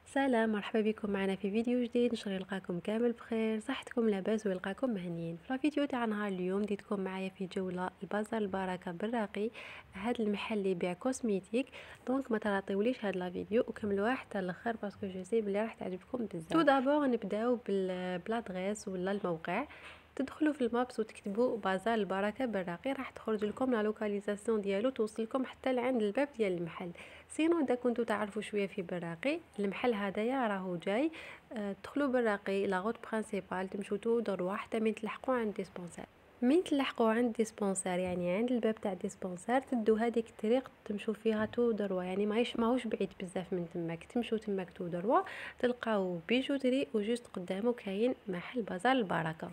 سلام، مرحبا بكم معنا في فيديو جديد. نشغل نلقاكم كامل بخير، صحتكم لاباس ويلقاكم مهنيين. في الفيديو تاع نهار اليوم ديتكم معايا في جوله البازار البركه بالراقي. هذا المحل اللي يبيع كوسميتيك. دونك ما تراطيوليش هذا الفيديو وكملوه حتى الاخر باسكو جو سي بلي راح تعجبكم بزاف. تو دابور نبداو بلادغيس ولا الموقع. تدخلوا في المابس وتكتبوا بازار البركه بالراقي، راح تخرج لكم لا لوكاليزاسيون ديالو، توصلكم حتى لعند الباب ديال المحل. سينو اذا كنتو تعرفوا شويه في براقي، المحل هذايا راهو جاي. تدخلوا براقي لا روت برينسيبال، تمشوا تو دروا حتى من تلحقوا عند ديسبونسير. من تلحقوا عند ديسبونسير يعني عند الباب تاع ديسبونسير، تدوا هذيك الطريق تمشوا فيها تو دروا، يعني ماهوش بعيد بزاف من تماك. تمشوا تماك تو دروا تلقاو بيجوتري وجوست قدامه كاين محل بازار البركه.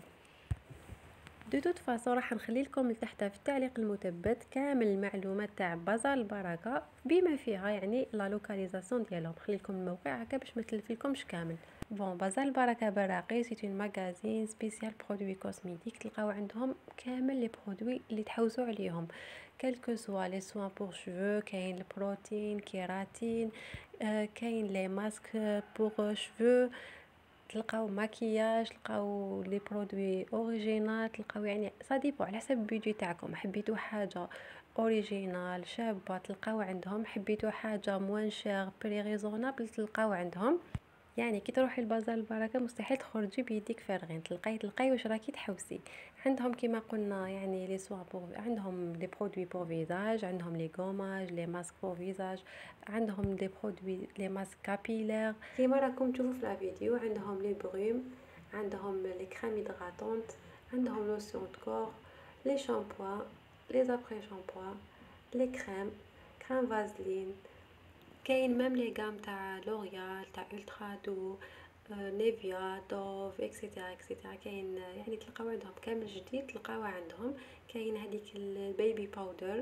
دو توت فاصون راح نخلي لكم لتحت في التعليق المثبت كامل المعلومات تاع بازار البركه بما فيها يعني لا لوكاليزاسيون ديالهم. نخلي لكم الموقع هكا باش ما تلفلكمش كامل. بون بازار البركه براقي سي اون ماغازين سبيسيال برودوي كوسميتيك. تلقاو عندهم كامل لي برودوي اللي تحوزوا عليهم، كالكو سوا لي سوان بور شوفو، كاين البروتين كيراتين، كاين لي ماسك بور شوفو، تلقاو ماكياج، تلقاو لي برودوي اوريجينال، تلقاو يعني صديبو على حسب البيدجي تاعكم. حبيتو حاجه اوريجينال شابه تلقاو عندهم، حبيتو حاجه موان شير بري ريزونابل تلقاو عندهم. يعني كي تروحي لبازار البركه مستحيل تخرجي بيديك فارغين، تلقاي واش راكي تحوسي. عندهم كيما قلنا يعني لي سوا بور، عندهم لي برودوي بور فيزاج، عندهم لي غوماج، لي ماسك بور فيزاج، عندهم لي برودوي لي ماسك كابيلير كيما راكم تشوفوا في الفيديو. عندهم لي بروم، عندهم لي كريم هيدراتونت، عندهم لوسيون دو كور، لي شامبوان، لي زابري شامبوان، لي كريم فازلين. كاين ميم لي غام تاع لوريال تاع الترا دو، نيفيا دوف اكسيتيرا اكسيتيرا. كاين يعني تلقاو عندهم كامل جديد تلقاوه عندهم. كاين هذيك البيبي باودر،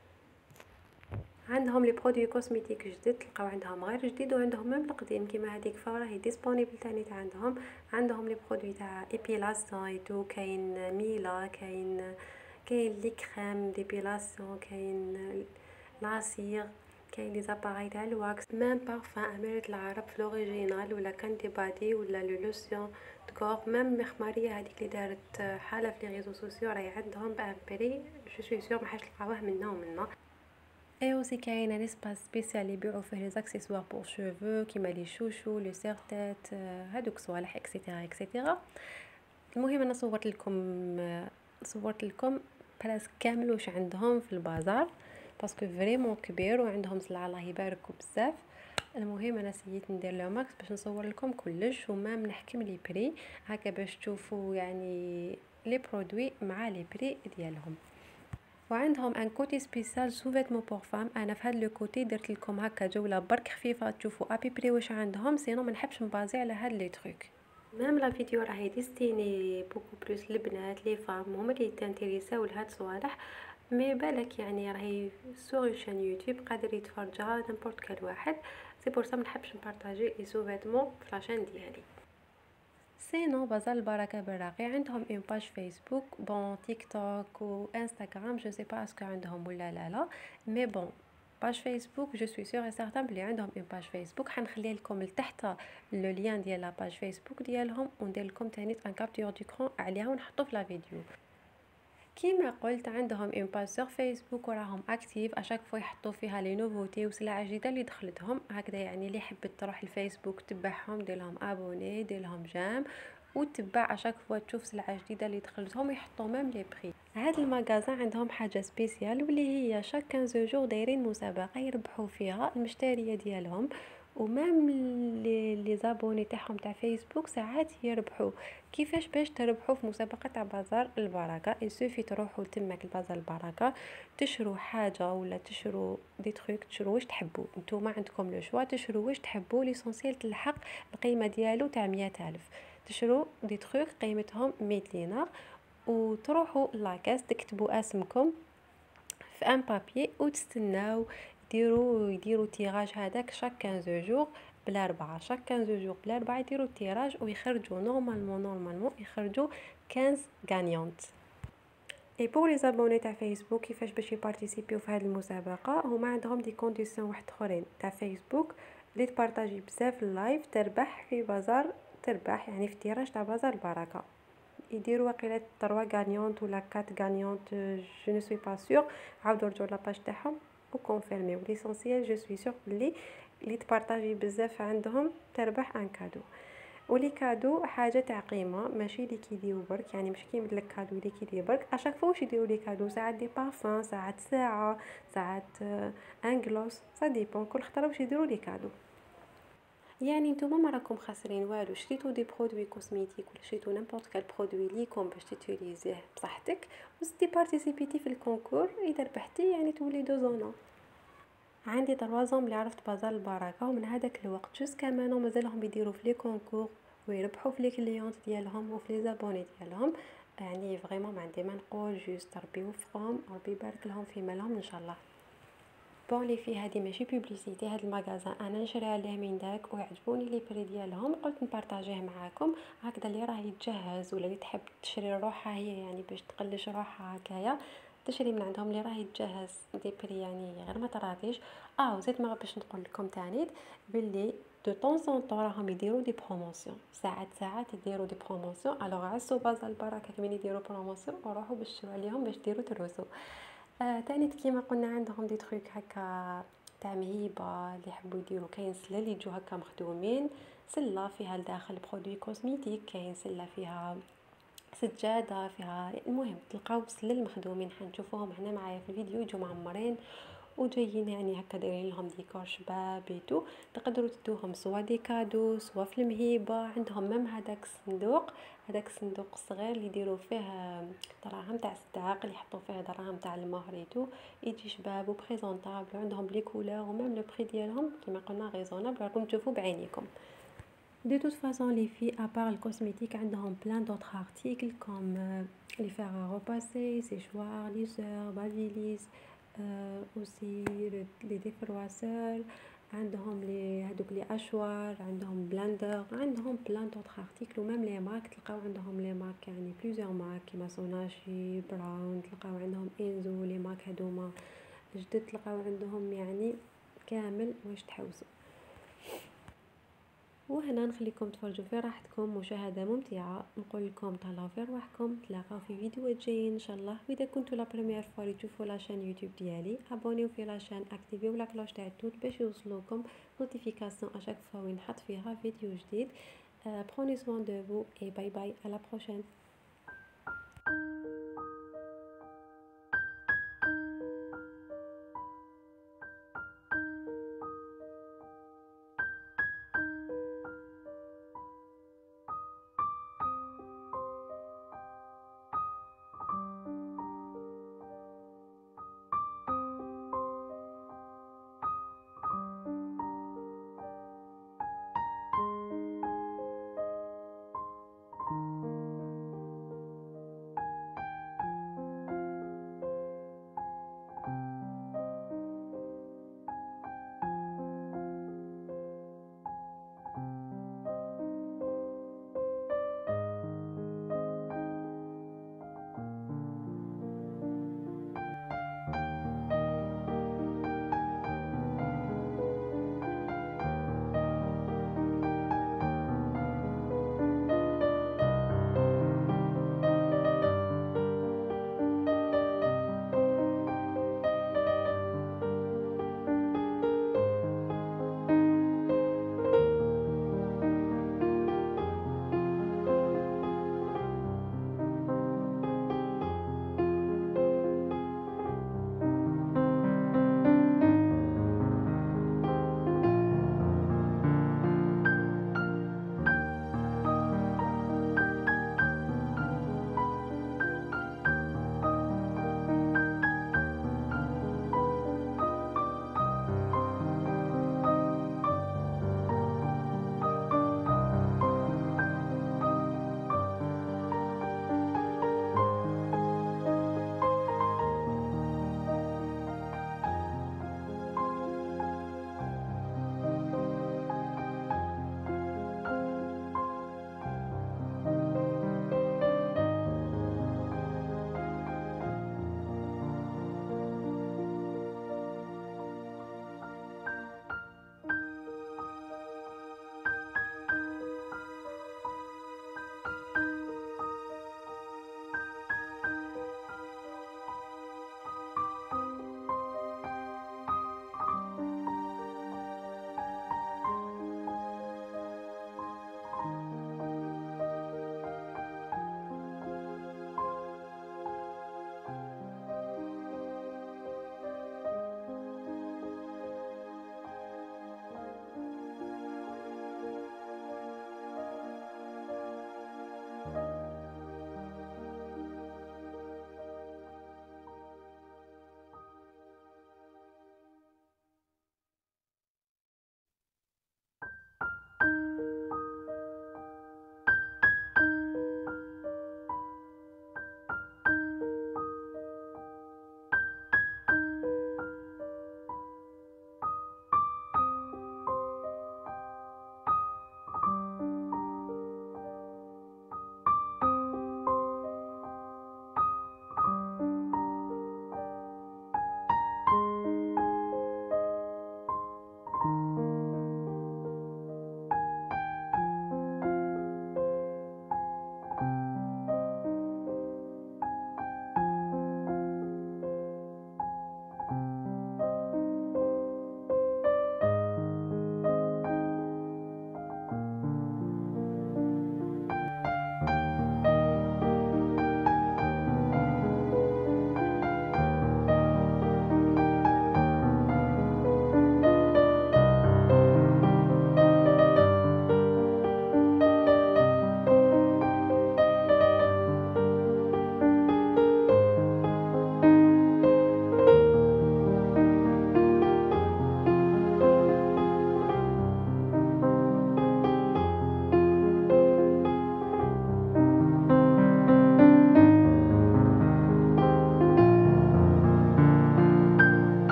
عندهم لي برودوي كوسميتيك جديد تلقاو عندهم غير جديد، وعندهم ميم القديم كيما هذيك فورا هي ديسپونيبل تاني تاع عندهم. عندهم لي برودوي تاع ايبيلاسيون ايتو، كاين ميلا، كاين لي كريم ديبيلاسيون، كاين لاسير، كاين لي زاباراي تاع الواكس، ميم بارفان اميريت العرب في لوريجينال، ولا كاندي بادي، ولا لو لوسيون دكور. ميم مخماريه هذيك اللي دارت حاله في لي ريزو سوسيو راهي عندهم بان بري جو سوي سيغ ما حاش تلقاوه منا. اي اوسي كاين ان اسباس سبيسيال يبيعوا فيه لي زاكسيسوار بور شوفو كيما لي شوشو لي سيرتات، هادوك صوالح اكسيتيرا اكسيتيرا. المهم انا صورت لكم بلاص كامل واش عندهم في البازار باسكو فريمون كبير وعندهم سلعه الله يباركوا بزاف. المهم انا سييت ندير لو ماكس باش نصور لكم كلش وما نحكم لي بري هكا باش تشوفوا يعني لي برودوي مع لي بري ديالهم. وعندهم ان كوتي سبيسيال سو فيتمون بور فام. انا في هذا لو كوتي درت لكم هكا جوله برك خفيفه تشوفوا ابي بري واش عندهم، سينو ما نحبش نبازي على هاد لي تروك. ميم لا فيديو راهي ديستيني بوكو بلوس البنات لي فام هما اللي تانتيريساو لهاد الصوالح. مي بالك يعني راهي سور شان يوتيوب قادر يتفرجها نيمبورط كال واحد. سي بور سا ما نحبش نبارطاجي لي سو فيتمون في لاشين ديالي. سينو بازار البركة براقي عندهم اون باج فيسبوك، بون تيك توك و انستغرام جو سي با اسكو عندهم ولا لا مي بون باج فيسبوك جو سوي سيغ اي سارتان بلي عندهم اون باج فيسبوك. حنخلي لكم لتحت لو لين ديال لا باج فيسبوك ديالهم وندير لكم تاني ان كابتور ديكرون عليها ونحطو في لا فيديو. كيما قلت عندهم اون باج سور فيسبوك وراهم اكتيف اشاك فوا يحطوا فيها لي نوفوتي وسلعه جديده اللي دخلتهم هكذا. يعني اللي حبت تروح الفيسبوك تبعهم دير لهم ابوني دير لهم جام وتتبع اشاك فوا تشوف سلعه جديده اللي دخلتهم يحطوا ميم لي بري. هاد المغازان عندهم حاجه سبيسيال واللي هي شاك 15 جور دايرين مسابقه يربحوا فيها المشتريه ديالهم، ومام لي زابوني تاعهم تاع فيسبوك ساعات يربحوا. كيفاش باش تربحوا في مسابقه تاع بازار البركه؟ يسوفي تروحوا تماك البازار البركه تشروا حاجه ولا تشروا دي تروك، تشروا واش تحبوا نتوما، عندكم لو شوا تشروا واش تحبوا. ليسونسيال تلحق القيمه ديالو تاع 100,000. تشروا دي تروك قيمتهم 100 دينار وتروحوا لاكاس تكتبوا اسمكم في ان بابي وتستناو يديروا تيراج هذاك شاك 15 جور بالاربعه. شاك 15 جور بالاربعه يديروا تيراج ويخرجوا نورمالمون يخرجوا 15 غانيونت. اي بور لي زابوني تاع فيسبوك كيفاش باش يبارتيسيبيو في هذه المسابقه؟ هما عندهم دي كونديسيون واحد اخرين تاع فيسبوك اللي تبارطاجي بزاف اللايف تربح في بازار، تربح يعني في تيراج تاع بازار البركه. يديروا واقيلا 3 غانيونط ولا 4 غانيونط، جو نو سوي با سور. عاودوا رجعوا لاباج تاعهم وكونفيرميو. ليسونسيال جو سوي سور اللي تبارطاجي بزاف عندهم تربح ان كادو. ولي كادو حاجه تاع قيمه، ماشي اللي كيديروا برك، يعني مش كيمد لك كادو اللي كيدير برك اشاك فوا واش يديروا لي كادو، ساعات دي بارفان، ساعات ساعه، ساعات ان غلوس، سا ديبون كل خطره واش يديروا لي كادو. يعني نتوما ما راكم خاسرين والو، شريتو دي برودوي كوزميتيك ولا شريتو نيمبورط كال برودوي ليكم باش تيتيليزيه بصحتك وزدتي بارتيسيبيتي في الكونكور، اذا ربحتي يعني تولي دو زونا. عندي 3 اللي عرفت بازار البركه، ومن هذاك الوقت جوسكا مانو مازالهم يديروا في لي كونكور ويربحوا في لي كليونط ديالهم وفي لي زابوني ديالهم. يعني فريمون ما عندي ما نقول، جوست ربي يوفقهم وربي يبارك لهم في مالهم ان شاء الله. بون لي في هذه ماشي بوبليسيتي، هذا المغازان انا نشري عليه من داك ويعجبوني لي بري ديالهم، قلت نبارطاجيه معاكم. هكذا اللي راه يتجهز ولا اللي تحب تشري روحها هي، يعني باش تقلش روحها هكايا، تشري من عندهم اللي راه يتجهز دي بري يعني غير ما طراتيش. وزيد ما باش نقول لكم تاني باللي دو طون سون طون راهم يديروا دي بروموسيون، ساعات يديروا دي بروموسيون. الوغ عسوا بازار البركه كمين يديروا بروموسيون وروحوا بشروا عليهم باش ديروا تروسوا. تاني كيما قلنا عندهم دي تروك هكا تاع مهيبه اللي يحبوا يديروا. كاين سله اللي يجوا هكا مخدومين، سله فيها الداخل برودوي كوزميتيك، كاين سله فيها سجاده فيها، المهم تلقاو سله المخدومين حنشوفوهم هنا معايا في الفيديو، يجوا معمرين وجايين يعني هكا دايرين لهم ديكور شباب بيتو، تقدروا تدوهم سوا دي كادو سوا في المهيبه. عندهم ميم هذاك الصندوق الصغير اللي يديروا فيه دراهم تاع الصداق، اللي يحطوا فيه دراهم تاع المهر يتو، يجي شباب وبريزونطابل، عندهم لي كولور وميم لو بري ديالهم كما قلنا ريزونابل، راكم تشوفوا بعينيكم. De toute façon, les filles, à part le cosmétique, عندهم plein d'autres articles comme les fer à repasser, séchoirs, lisseurs, babyliss, aussi les défroisseurs. عندهم هذوك لي اشوار، عندهم بلندر، عندهم plein d'autres articles. ومام لي مارك تلقاو عندهم لي مارك يعني plusieurs مارك كيما سوناشي، براون، تلقاو عندهم انزو، لي مارك هذوما جدد تلقاو عندهم يعني كامل واش تحوسوا. وهنا نخليكم تفرجوا في راحتكم، مشاهدة ممتعة. نقول لكم تهلاو في رواحكم، تلاقاو في فيديوهات جايين ان شاء الله. واذا كنتوا لا بريمير فوا تشوفوا لاشين يوتيوب ديالي، ابونيو في لاشين، اكتيفيو لا كلوش تاع التوت باش يوصلوكم نوتيفيكاسيون اشاك فوا وين نحط فيها فيديو جديد. Prenez soin de vous et bye bye, à la prochaine.